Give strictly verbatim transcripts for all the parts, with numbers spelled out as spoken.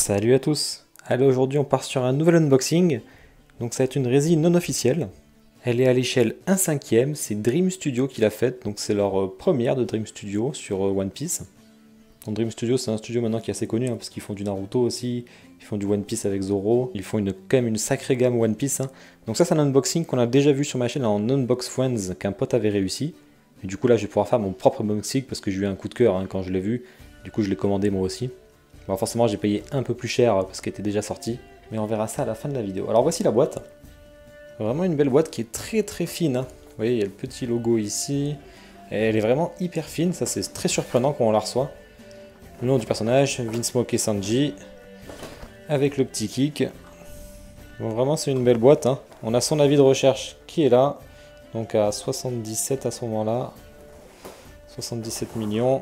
Salut à tous. Allez, aujourd'hui on part sur un nouvel unboxing. Donc ça va être une résine non officielle. Elle est à l'échelle un cinquième, c'est Dream Studio qui l'a faite, donc c'est leur première de Dream Studio sur One Piece. Donc Dream Studio c'est un studio maintenant qui est assez connu, hein, parce qu'ils font du Naruto aussi, ils font du One Piece avec Zoro, ils font une, quand même une sacrée gamme One Piece. Hein. Donc ça c'est un unboxing qu'on a déjà vu sur ma chaîne en Unbox Friends, qu'un pote avait réussi. Et du coup là je vais pouvoir faire mon propre unboxing parce que j'ai eu un coup de cœur hein, quand je l'ai vu, du coup je l'ai commandé moi aussi. Bon, forcément j'ai payé un peu plus cher parce qu'elle était déjà sortie, mais on verra ça à la fin de la vidéo. Alors voici la boîte. Vraiment une belle boîte qui est très très fine. Hein. Vous voyez, il y a le petit logo ici. Et elle est vraiment hyper fine, ça c'est très surprenant quand on la reçoit. Le nom du personnage, Vinsmoke et Sanji, avec le petit kick. Bon, vraiment c'est une belle boîte. Hein. On a son avis de recherche qui est là, donc à soixante-dix-sept à ce moment-là. soixante-dix-sept millions.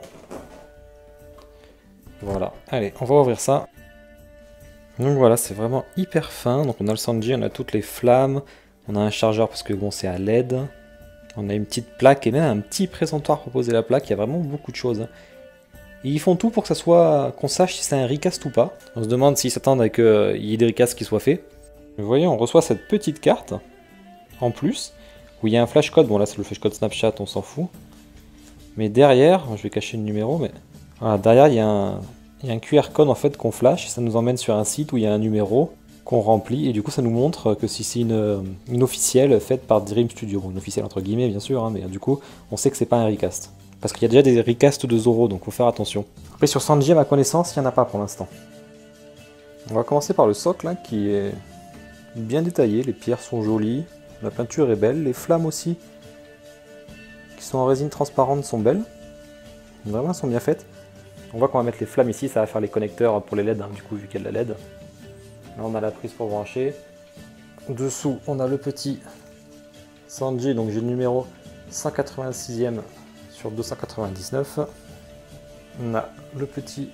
Voilà, allez, on va ouvrir ça. Donc voilà, c'est vraiment hyper fin. Donc on a le Sanji, on a toutes les flammes, on a un chargeur parce que bon, c'est à L E D. On a une petite plaque et même un petit présentoir pour poser la plaque. Il y a vraiment beaucoup de choses. Et ils font tout pour que ça soit, qu'on sache si c'est un recast ou pas. On se demande s'ils s'attendent à qu'il y ait des recasts qui soient faits. Vous voyez, on reçoit cette petite carte en plus où il y a un flash code. Bon là, c'est le flash code Snapchat, on s'en fout. Mais derrière, je vais cacher le numéro, mais voilà, derrière il y a un Il y a un Q R code en fait qu'on flash, ça nous emmène sur un site où il y a un numéro qu'on remplit et du coup ça nous montre que si c'est une, une officielle faite par Dream Studio, bon une officielle entre guillemets bien sûr, hein, mais du coup on sait que c'est pas un recast. Parce qu'il y a déjà des recasts de Zoro, donc faut faire attention. Après sur Sanji à ma connaissance, il n'y en a pas pour l'instant. On va commencer par le socle hein, qui est bien détaillé, les pierres sont jolies, la peinture est belle, les flammes aussi qui sont en résine transparente sont belles. Vraiment elles sont bien faites. On voit qu'on va mettre les flammes ici, ça va faire les connecteurs pour les L E D, hein, du coup vu qu'il y a de la L E D. Là on a la prise pour brancher. Dessous on a le petit Sanji, donc j'ai le numéro cent quatre-vingt-sixième sur deux cent quatre-vingt-dix-neuf. On a le petit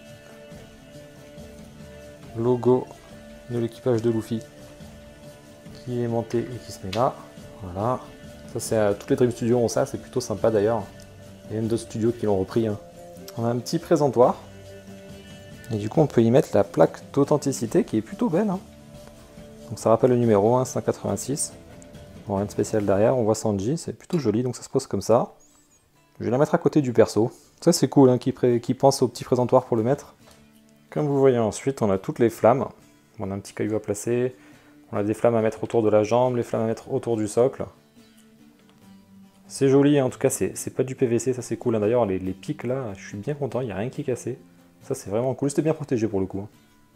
logo de l'équipage de Luffy qui est monté et qui se met là. Voilà. Ça c'est euh, toutes les Dream Studios ont ça, c'est plutôt sympa d'ailleurs. Il y a même d'autres studios qui l'ont repris. Hein. On a un petit présentoir. Et du coup, on peut y mettre la plaque d'authenticité qui est plutôt belle. Hein. Donc ça rappelle le numéro hein, cent quatre-vingt-six. Bon, rien de spécial derrière. On voit Sanji, c'est plutôt joli. Donc ça se pose comme ça. Je vais la mettre à côté du perso. Ça, c'est cool hein, qui, qui pense au petit présentoir pour le mettre. Comme vous voyez ensuite, on a toutes les flammes. On a un petit caillou à placer. On a des flammes à mettre autour de la jambe, les flammes à mettre autour du socle. C'est joli, en tout cas c'est pas du P V C, ça c'est cool. D'ailleurs les, les pics là, je suis bien content, il n'y a rien qui est cassé. Ça c'est vraiment cool, c'était bien protégé pour le coup.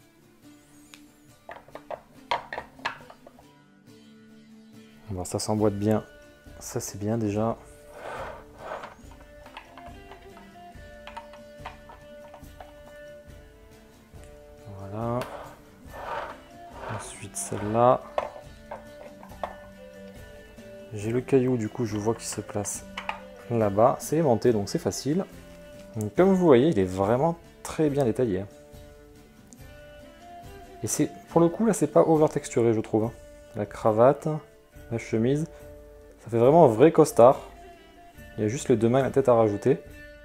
Bon, ça s'emboîte bien, ça c'est bien déjà. Voilà. Ensuite celle-là. J'ai le caillou, du coup je vois qu'il se place là-bas. C'est aimanté, donc c'est facile. Donc, comme vous voyez, il est vraiment très bien détaillé. Et c'est pour le coup, là, c'est pas over-texturé, je trouve. La cravate, la chemise, ça fait vraiment un vrai costard. Il y a juste les deux mains et la tête à rajouter.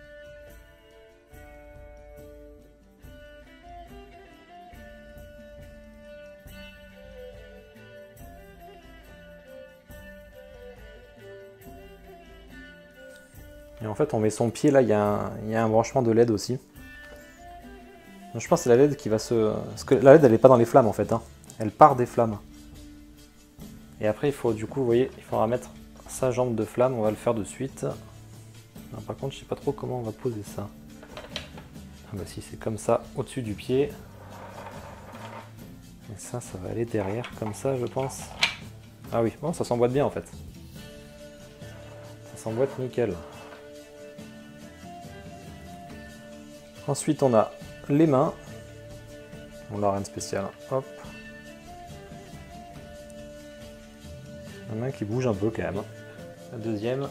Et en fait, on met son pied, là, il y a un, il y a un branchement de L E D aussi. Donc, je pense que c'est la L E D qui va se... Parce que la L E D, elle n'est pas dans les flammes, en fait. Hein. Elle part des flammes. Et après, il faut, du coup, vous voyez, il faudra mettre sa jambe de flamme. On va le faire de suite. Non, par contre, je sais pas trop comment on va poser ça. Ah bah si, c'est comme ça, au-dessus du pied. Et ça, ça va aller derrière, comme ça, je pense. Ah oui, bon, ça s'emboîte bien, en fait. Ça s'emboîte nickel. Ensuite, on a les mains. On n'a rien de spécial. Hop. La main qui bouge un peu quand même. La deuxième.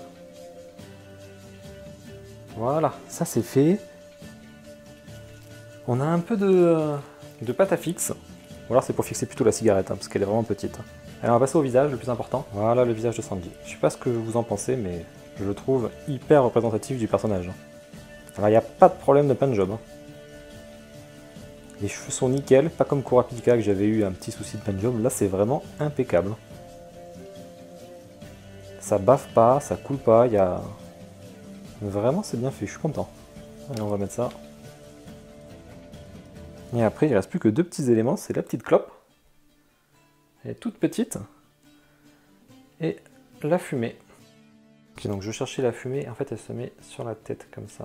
Voilà, ça c'est fait. On a un peu de, de pâte à fixe. Ou alors c'est pour fixer plutôt la cigarette, hein, parce qu'elle est vraiment petite. Alors on va passer au visage, le plus important. Voilà le visage de Sanji. Je sais pas ce que vous en pensez, mais je le trouve hyper représentatif du personnage. Alors il n'y a pas de problème de paint job. Hein. Les cheveux sont nickel, pas comme Kurapika que j'avais eu un petit souci de pendulum. Là, c'est vraiment impeccable. Ça baffe pas, ça coule pas, il y a... Vraiment, c'est bien fait, je suis content. Allez, on va mettre ça. Et après, il reste plus que deux petits éléments, c'est la petite clope. Elle est toute petite. Et la fumée. Ok, donc je cherchais la fumée, en fait elle se met sur la tête comme ça.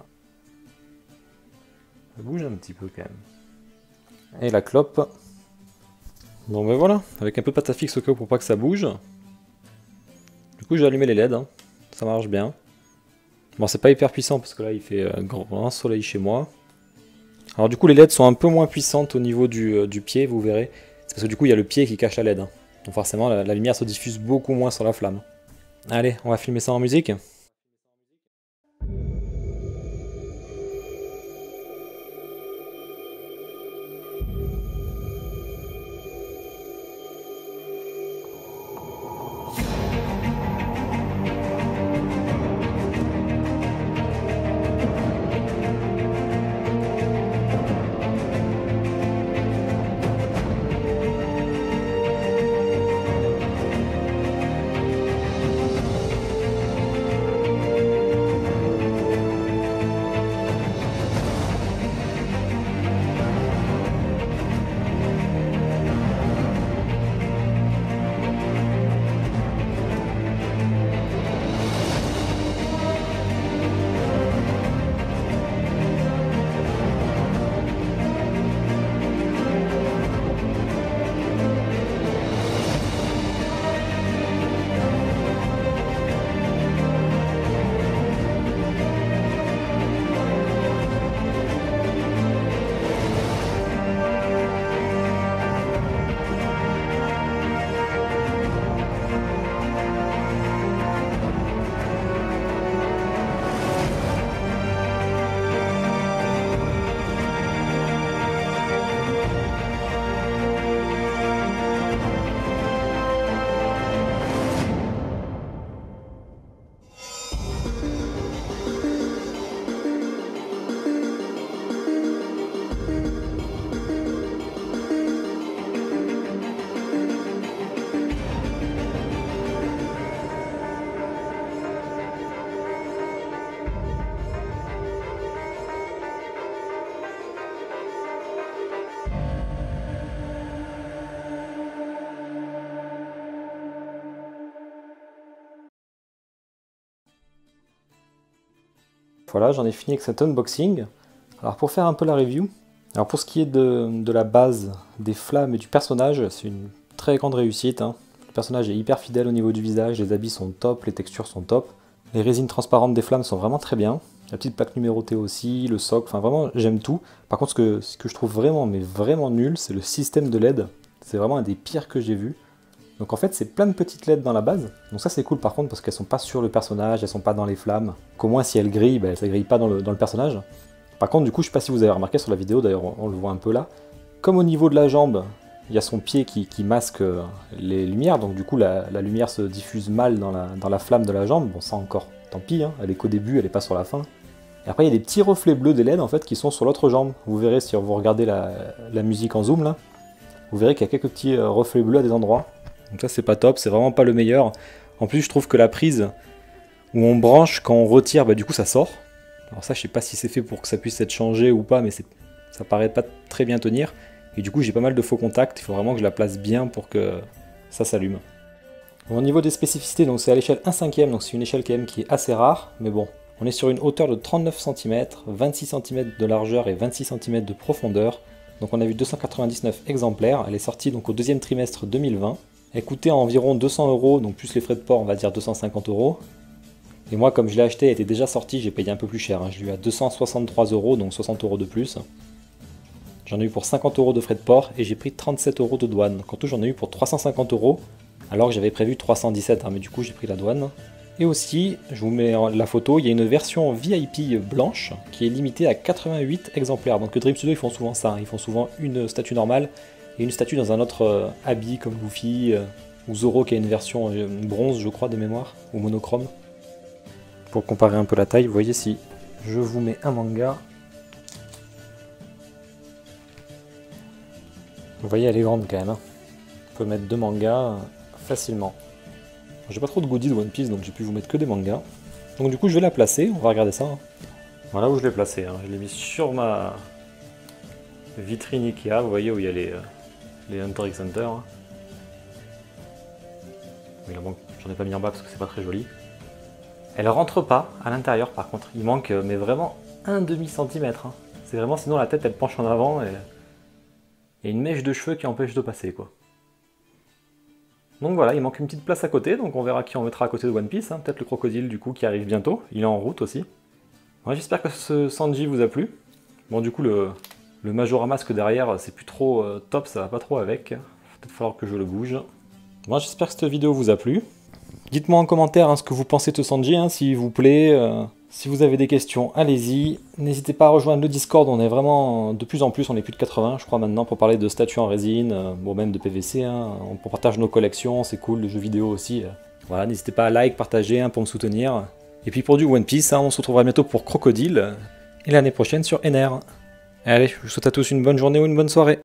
Elle bouge un petit peu quand même. Et la clope. Bon ben voilà, avec un peu de pâte à fixe au cas où pour pas que ça bouge. Du coup j'ai allumé les L E D, hein. Ça marche bien. Bon c'est pas hyper puissant parce que là il fait euh, grand soleil chez moi. Alors du coup les L E D sont un peu moins puissantes au niveau du, euh, du pied, vous verrez. C'est parce que du coup il y a le pied qui cache la L E D. Hein. Donc forcément la, la lumière se diffuse beaucoup moins sur la flamme. Allez, on va filmer ça en musique. Voilà, j'en ai fini avec cet unboxing. Alors pour faire un peu la review, alors pour ce qui est de, de la base, des flammes et du personnage, c'est une très grande réussite. Hein. Le personnage est hyper fidèle au niveau du visage, les habits sont top, les textures sont top. Les résines transparentes des flammes sont vraiment très bien. La petite plaque numérotée aussi, le socle, enfin vraiment j'aime tout. Par contre ce que, ce que je trouve vraiment, mais vraiment nul, c'est le système de L E D. C'est vraiment un des pires que j'ai vu. Donc en fait c'est plein de petites L E D dans la base, donc ça c'est cool par contre parce qu'elles sont pas sur le personnage, elles sont pas dans les flammes, qu'au moins si elles grillent, ben, ça grille pas dans le, dans le personnage. Par contre du coup je sais pas si vous avez remarqué sur la vidéo, d'ailleurs on, on le voit un peu là, comme au niveau de la jambe, il y a son pied qui, qui masque les lumières, donc du coup la, la lumière se diffuse mal dans la, dans la flamme de la jambe, bon ça encore, tant pis, hein, elle est qu'au début, elle est pas sur la fin. Et après il y a des petits reflets bleus des L E D en fait qui sont sur l'autre jambe, vous verrez si vous regardez la, la musique en zoom là, vous verrez qu'il y a quelques petits reflets bleus à des endroits. Donc ça c'est pas top, c'est vraiment pas le meilleur. En plus je trouve que la prise où on branche quand on retire, bah du coup ça sort. Alors ça je sais pas si c'est fait pour que ça puisse être changé ou pas, mais ça paraît pas très bien tenir. Et du coup j'ai pas mal de faux contacts, il faut vraiment que je la place bien pour que ça s'allume. Bon, au niveau des spécificités, donc c'est à l'échelle un cinquième, donc c'est une échelle quand même qui est assez rare, mais bon. On est sur une hauteur de trente-neuf centimètres, vingt-six centimètres de largeur et vingt-six centimètres de profondeur. Donc on a vu deux cent quatre-vingt-dix-neuf exemplaires, elle est sortie donc au deuxième trimestre deux mille vingt. Elle coûtait environ deux cents euros, donc plus les frais de port, on va dire deux cent cinquante euros. Et moi, comme je l'ai acheté, elle était déjà sortie, j'ai payé un peu plus cher. Hein. Je l'ai eu à deux cent soixante-trois euros, donc soixante euros de plus. J'en ai eu pour cinquante euros de frais de port et j'ai pris trente-sept euros de douane. Donc en tout, j'en ai eu pour trois cent cinquante euros, alors que j'avais prévu trois cent dix-sept, hein, mais du coup, j'ai pris la douane. Et aussi, je vous mets la photo, il y a une version V I P blanche qui est limitée à quatre-vingt-huit exemplaires. Donc Dream Studio, ils font souvent ça, hein. Ils font souvent une statue normale et une statue dans un autre euh, habit comme Luffy euh, ou Zoro qui a une version euh, bronze je crois de mémoire, ou monochrome. Pour comparer un peu la taille, vous voyez si je vous mets un manga, Vous voyez, elle est grande quand même. Hein. On peut mettre deux mangas facilement. J'ai pas trop de goodies de One Piece, donc j'ai pu vous mettre que des mangas. Donc du coup, je vais la placer, on va regarder ça. Hein. Voilà où je l'ai placée. Hein. Je l'ai mis sur ma vitrine Ikea, vous voyez où il y a les, les Hunter x Hunter. Hein. J'en ai pas mis en bas parce que c'est pas très joli. Elle rentre pas à l'intérieur par contre, il manque mais vraiment un demi centimètre. Hein. C'est vraiment, sinon la tête elle penche en avant et il y a une mèche de cheveux qui empêche de passer quoi. Donc voilà, il manque une petite place à côté, donc on verra qui on mettra à côté de One Piece, hein. Peut-être le crocodile du coup qui arrive bientôt, il est en route aussi. Ouais, j'espère que ce Sanji vous a plu. Bon du coup le, le Majora Mask derrière c'est plus trop euh, top, ça va pas trop avec. Peut-être falloir que je le bouge. Bon, j'espère que cette vidéo vous a plu. Dites-moi en commentaire hein, ce que vous pensez de Sanji, hein, s'il vous plaît. Euh, si vous avez des questions, allez-y. N'hésitez pas à rejoindre le Discord, on est vraiment de plus en plus, on est plus de quatre-vingts je crois maintenant, pour parler de statues en résine, euh, bon même de P V C. Hein, on partage nos collections, c'est cool, les jeux vidéo aussi. Euh. Voilà, n'hésitez pas à like, partager hein, pour me soutenir. Et puis pour du One Piece, hein, on se retrouvera bientôt pour Crocodile, et l'année prochaine sur N R. Allez, je vous souhaite à tous une bonne journée ou une bonne soirée.